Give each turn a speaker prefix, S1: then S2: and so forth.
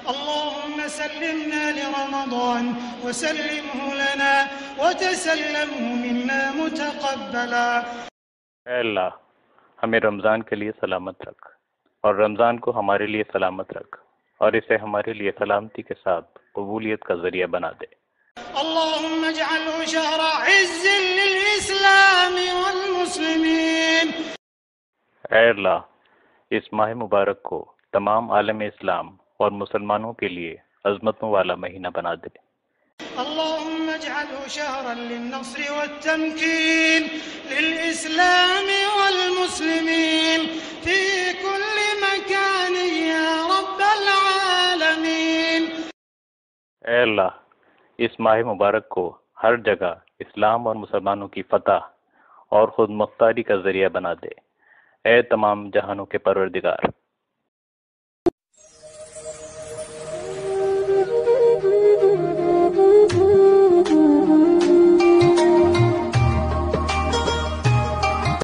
S1: اللهم سلمنا لرمضان وسلمه لنا وتسلمه منا متقبلا.
S2: اے اللہ ہمیں رمضان کے لیے سلامت رکھ اور رمضان کو ہمارے لیے سلامت رکھ اور اسے ہمارے لیے سلامتی کے ساتھ قبولیت کا ذریعہ بنا دے.
S1: اللهم اجعله شهر عز للإسلام والمسلمين.
S2: اے اللہ اس ماہ مبارک کو تمام عالم اسلام اور مسلمانوں کے لیے عظمتوں والا مہینہ بنا دے.
S1: اللهم اجعله شهرا للنصر والتمكين للإسلام والمسلمين في كل مكان يا رب العالمين.
S2: اے اللہ اس ماہ مبارک کو ہر جگہ اسلام اور مسلمانوں کی فتح اور خود مختاری کا ذریعہ بنا دے. اے تمام جہانوں کے پروردگار.